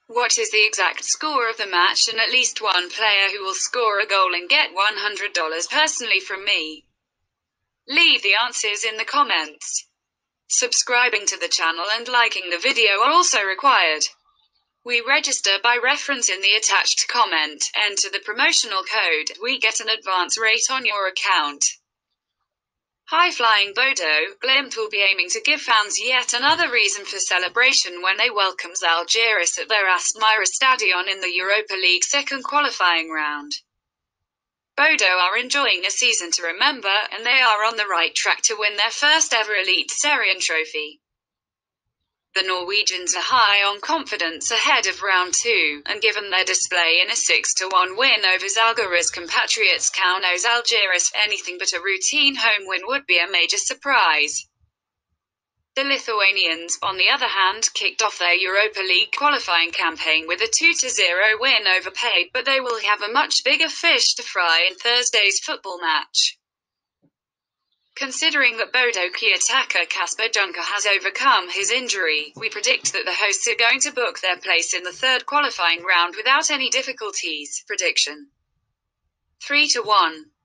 What is the exact score of the match and at least one player who will score a goal and get $100 personally from me? Leave the answers in the comments. Subscribing to the channel and liking the video are also required. We register by reference in the attached comment. Enter the promotional code. We get an advance rate on your account. High-flying Bodo, Glimt will be aiming to give fans yet another reason for celebration when they welcome Zalgiris at their Asmira Stadion in the Europa League second qualifying round. Bodo are enjoying a season to remember, and they are on the right track to win their first ever Elite Serien trophy. The Norwegians are high on confidence ahead of round 2, and given their display in a 6-1 win over Zalgiris compatriots Kauno Zalgiris, anything but a routine home win would be a major surprise. The Lithuanians, on the other hand, kicked off their Europa League qualifying campaign with a 2-0 win over Paid, but they will have a much bigger fish to fry in Thursday's football match. Considering that Bodo key attacker Kasper Junker has overcome his injury, we predict that the hosts are going to book their place in the third qualifying round without any difficulties. Prediction: 3-1.